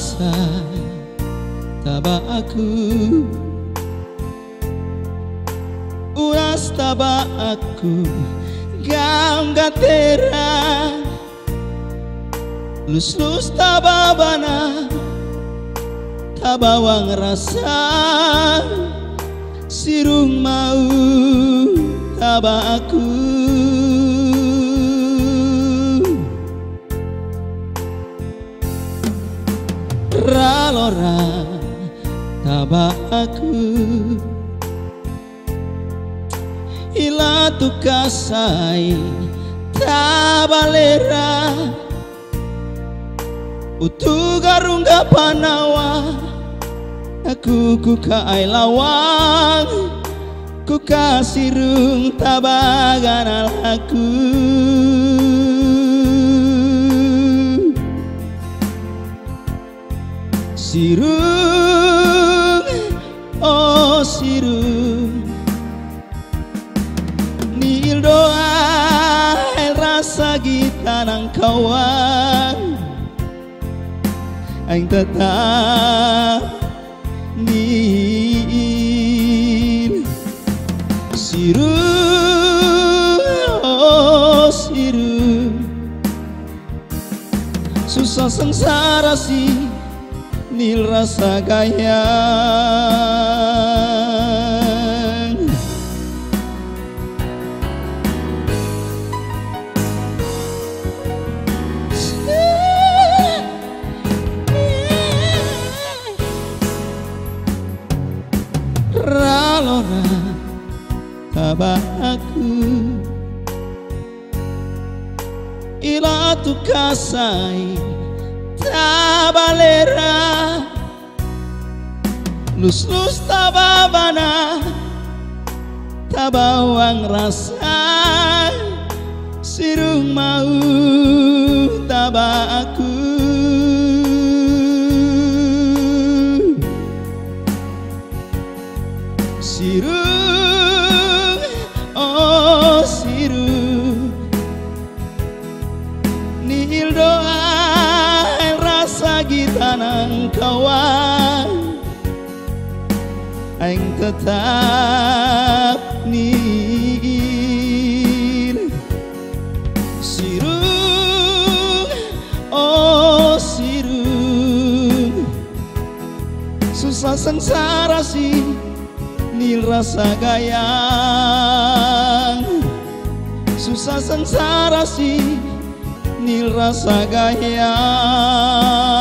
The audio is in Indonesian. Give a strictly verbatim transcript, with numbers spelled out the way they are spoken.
rasa taba aku uras taba aku gam gatera lus lus taba bana tabawang rasa sirung mau taba aku ralora taba aku ila tu kasai tabalera utu garungga panawa aku ku kai lawang ku kasirung tabagan aku sirung oh sirung nil doa rasa kita nang kawan aing tetap nil sirung oh sirung susah sengsara sih nil rasa gayang ralora taba aku ila tu kasai tabalera lus lus tababana tabawang rasa sirung mau taba aku sirung oh sirung nil doa kita nang kawan aing tetap nil sirung oh sirung susah sengsara sih nil rasa gayang susah sengsara sih nil rasa gayang